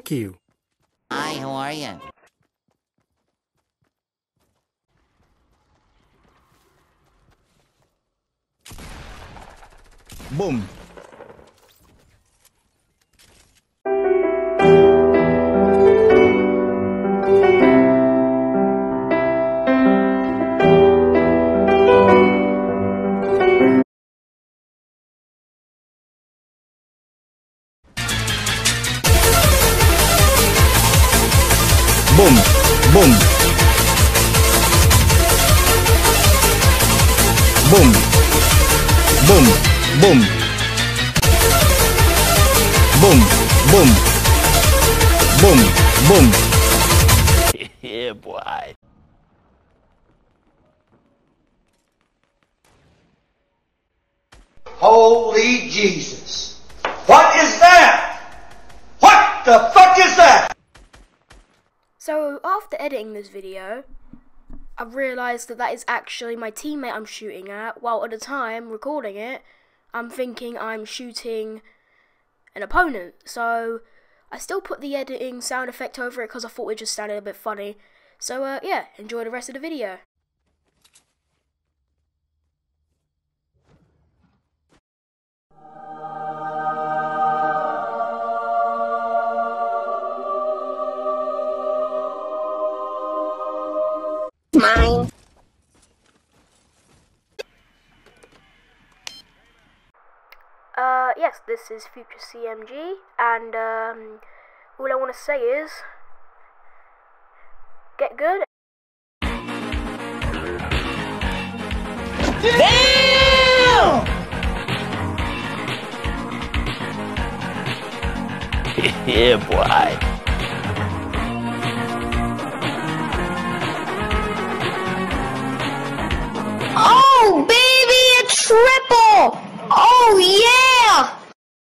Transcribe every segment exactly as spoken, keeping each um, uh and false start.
Thank you. Hi, how are you? Boom. Boom, boom. Boom, boom, boom. Boom, boom. Boom, boom. Yeah, boy. Holy Jesus. What is that? What the fuck is that? So after editing this video, I realised that that is actually my teammate I'm shooting at, while at the time recording it, I'm thinking I'm shooting an opponent. So I still put the editing sound effect over it because I thought it just sounded a bit funny. So uh, yeah, enjoy the rest of the video. Mine. Uh, yes, this is Future C M G, and um, all I want to say is, get good. Damn! Yeah, boy. Oh, baby, a triple! Oh, yeah!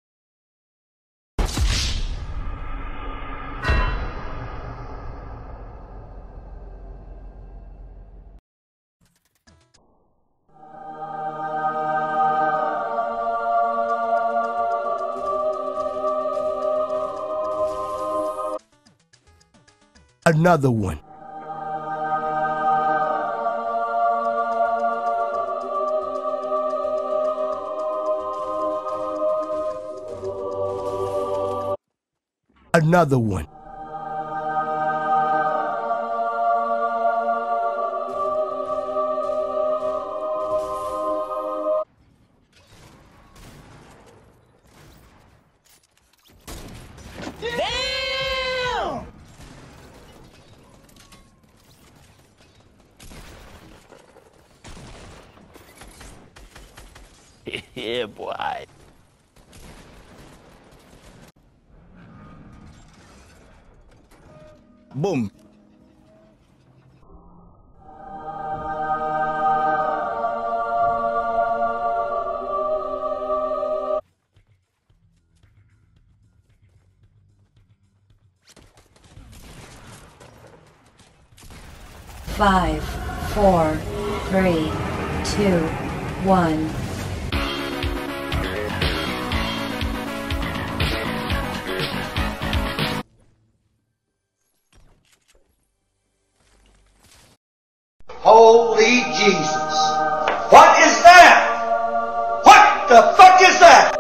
Another one. Another one. Damn! Yeah, boy. Boom. Five, four, three, two, one. Holy Jesus. What is that? What the fuck is that?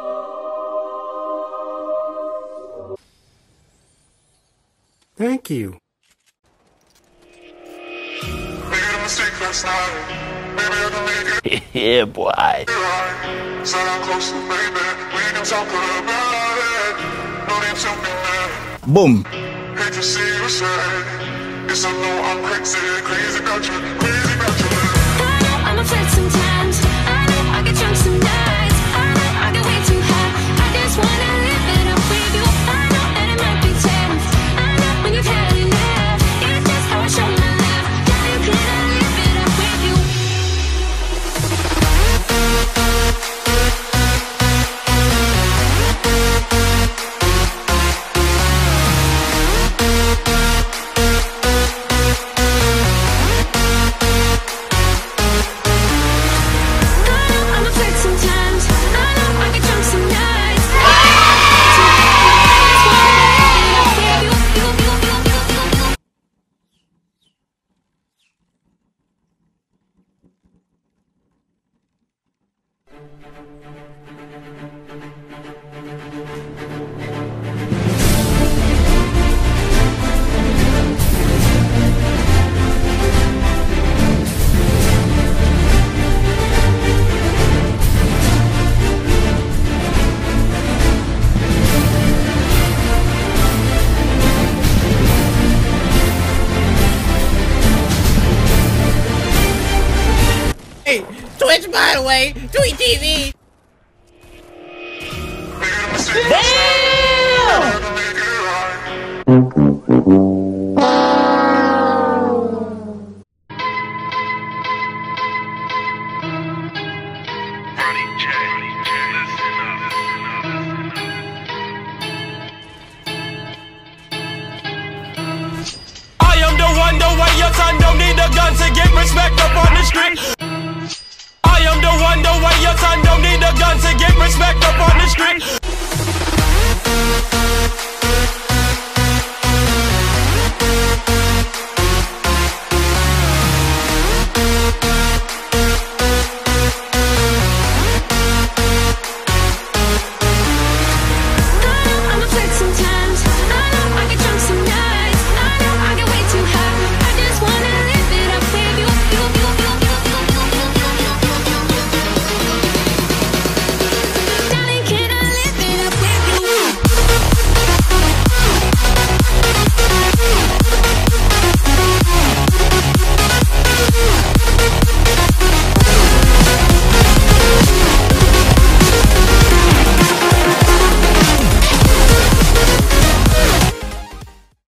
Thank you. Yeah, boy. Boom. Yes, I know I'm crazy, crazy about you, crazy about you. I know I'm upset sometimes. I know I get drunk some nights. I know I get way too high. I just wanna live it up with you. I know that it might be tense. I know when you've had enough. It's just how I show my love. Yeah, you cannot live it up with you. Twitch, by the way. Tweet T V. I am the one, the way your son don't need a gun to get respect up on the street. I am the one, the way your son don't need a gun to get respect up on the street.